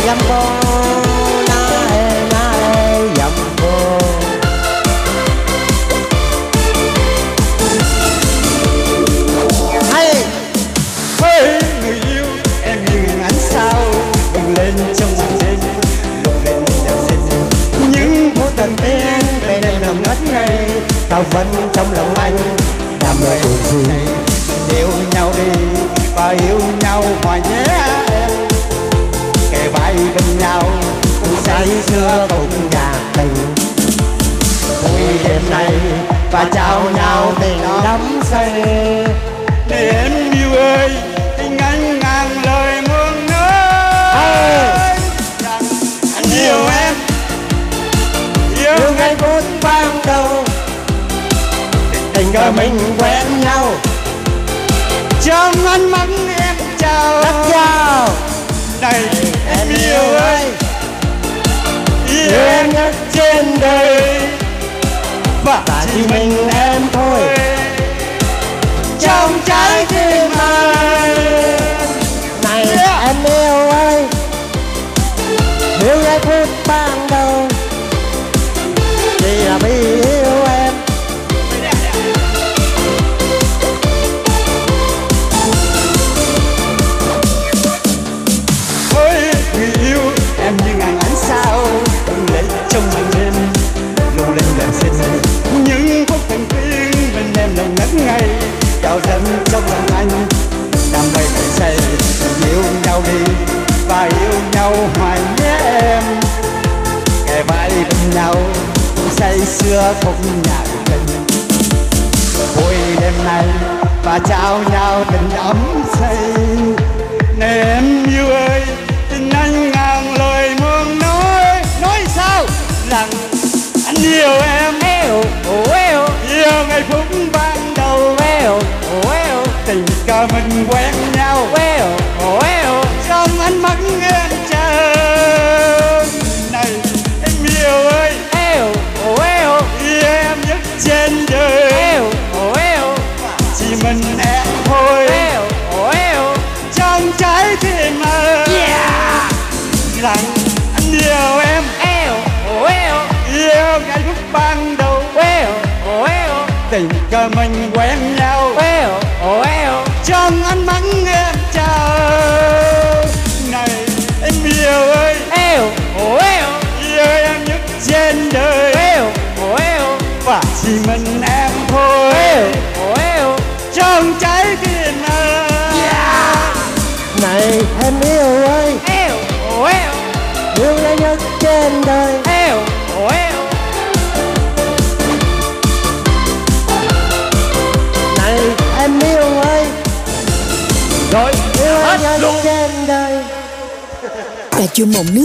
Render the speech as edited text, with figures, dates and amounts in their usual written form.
Jambo nae Jambo. Hay với người yêu em như ánh sao bừng lên trong màn đêm, lục lên đẹp xinh. những vô tình tiếng về đây nằm ngất ngây, ta vẫn trong lòng anh đam mê buồn gì. Yêu nhau đi và yêu nhau hoài nhé em, kề vai bên nhau Say xưa cùng nhạc tình, vui đêm nay và trao nhau tình đắm say. để em yêu ơi tình anh ngàn lời muôn nói rằng anh yêu em, Yêu ngày phút ban đầu tình cờ mình quen nhau, trong ánh mắt em chào đất chào này em yêu ơi, yêu em nhất trên đời và chỉ mình em thôi trong trái tim anh. Này em yêu ơi, yêu ngày phút ban đầu chỉ là vì yêu em. với người yêu em như ngàn ánh sao bừng lên trong màn đêm, lung linh đẹp xinh. Những phút thần tiên bên em lòng ngất ngây, chào dần trong lòng anh đam mê đầy say. Yêu nhau đi và yêu nhau hoài nhé em, kề vai bên nhau say sưa khúc nhạc tình. Vui đêm nay và trao nhau tình ấm say. Này em yêu ơi tình anh ngàn lời muốn nói sao rằng anh yêu em, yêu ngày phút ban đầu, tình cờ mình quen nhau, trong ánh mắt em chờ. Này em yêu ơi, yêu em nhất trên đời, chỉ mình em thôi trong trái tim ơi. Rằng anh yêu em, yêu ngày phút ban đầu, tình cờ mình quen nhau, trong ánh mắt em chờ. Này em yêu ơi, yêu em nhất trên đời, và chỉ mình em thôi trong trái tim ơi. Này em yêu ơi, yêu em nhất trên đời. Này em yêu ơi, Rồi yêu em hết nhất luôn. trên đời. Cà chua mọng nước